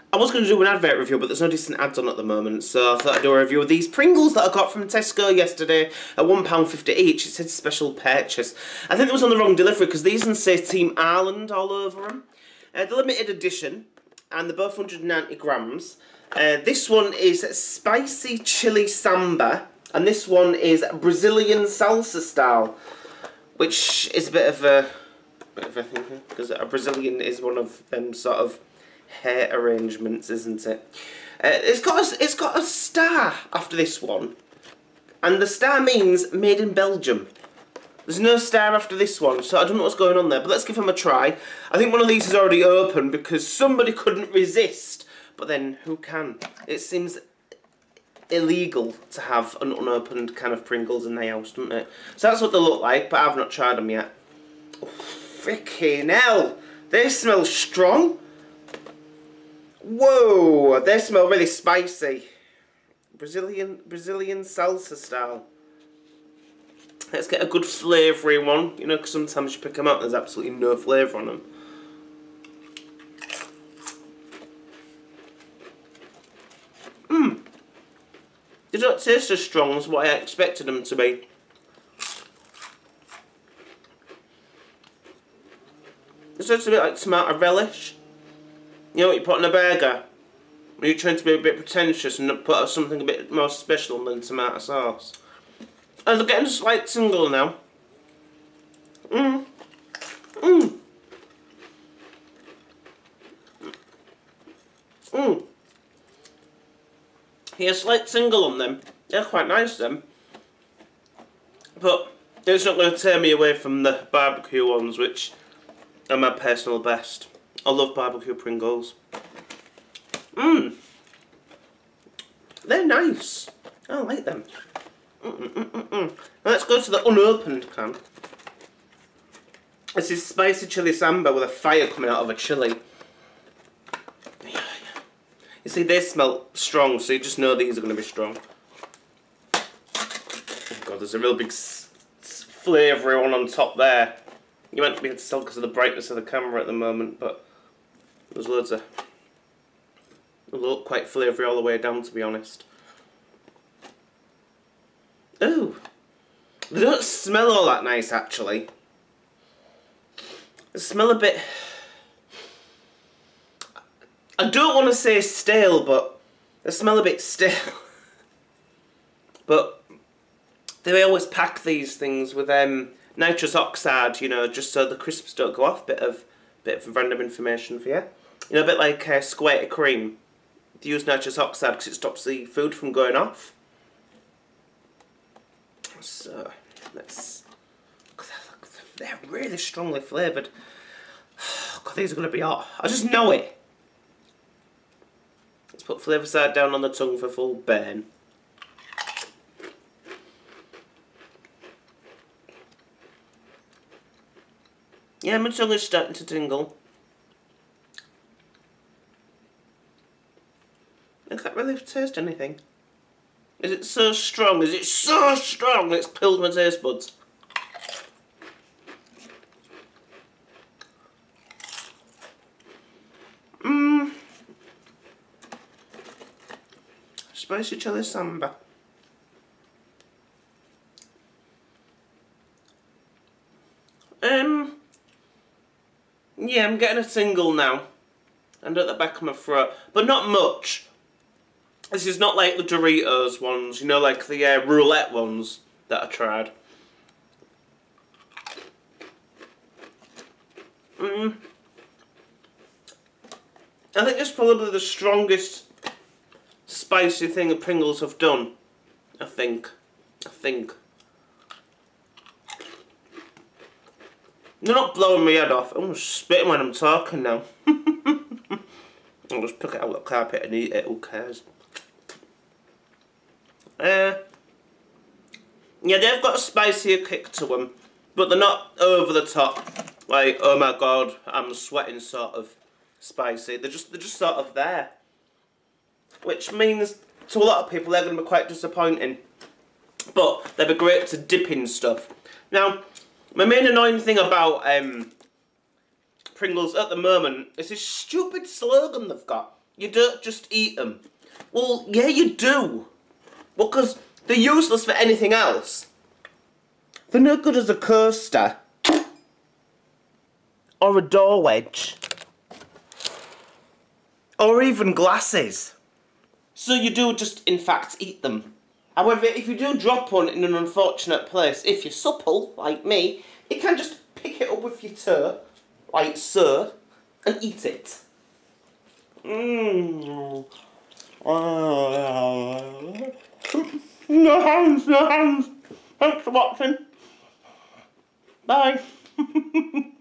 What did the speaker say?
I was going to do an advert review, but there's no decent ads on at the moment, so I thought I'd do a review of these Pringles that I got from Tesco yesterday at £1.50 each. It said special purchase. I think it was on the wrong delivery, because these ones say Team Ireland all over them. The limited edition, and they're both 190 grams. This one is spicy chili samba, and this one is Brazilian salsa style, which is a bit of a thing, because a Brazilian is one of them sort of hair arrangements, isn't it? It's got a star after this one, and the star means made in Belgium. There's no star after this one, so I don't know what's going on there, but let's give them a try. I think one of these is already open because somebody couldn't resist, but then who can? It seems illegal to have an unopened can of Pringles in their house, doesn't it? So that's what they look like, but I've not tried them yet. Oh, freaking hell! They smell strong. Whoa, they smell really spicy. Brazilian salsa style. Let's get a good flavoury one, you know, because sometimes you pick them up, there's absolutely no flavour on them. They don't taste as strong as what I expected them to be. It tastes a bit like tomato relish. You know what you put in a burger? When you're trying to be a bit pretentious and put out something a bit more special than tomato sauce. And they're getting a slight tingle now. Yeah, a slight tingle on them. They're quite nice, them. But it's not going to tear me away from the barbecue ones, which are my personal best. I love barbecue Pringles. They're nice. I like them. Now let's go to the unopened can. This is spicy chili samba with a fire coming out of a chili. You see, they smell strong, so you just know these are going to be strong. Oh god, there's a real big flavoury one on top there. You might be able to tell because of the brightness of the camera at the moment, but there's loads of... They look quite flavoury all the way down, to be honest. Ooh, they don't smell all that nice, actually. They smell a bit... I don't want to say stale, but they smell a bit stale. But they always pack these things with nitrous oxide, you know, just so the crisps don't go off. Bit of random information for you. You know, a bit like square cream. They use nitrous oxide because it stops the food from going off. So let's. They're really strongly flavoured. God, these are going to be hot. I just know it. Let's put flavour side down on the tongue for full burn. Yeah, my tongue is starting to tingle. I can't really taste anything. Is it so strong? Is it so strong it's killed my taste buds? Spicy chili samba. Yeah, I'm getting a tingle now. And at the back of my throat. But not much. This is not like the Doritos ones, you know, like the roulette ones that I tried. I think it's probably the strongest spicy thing the Pringles have done. I think. They're not blowing my head off. I'm spitting when I'm talking now. I'll just pick it out of the carpet and eat it, who cares? Yeah, they've got a spicier kick to them, but they're not over the top. Like, oh my god, I'm sweating sort of spicy. They're just sort of there. Which means, to a lot of people, they're going to be quite disappointing. But they'd be great to dip in stuff. Now, my main annoying thing about Pringles at the moment is this stupid slogan they've got. You don't just eat them. Well, yeah, you do. Well, because they're useless for anything else. They're no good as a coaster. Or a door wedge. Or even glasses. So you do just, in fact, eat them. However, if you do drop one in an unfortunate place, if you're supple, like me, you can just pick it up with your toe, like so, and eat it. No hands, no hands. Thanks for watching. Bye.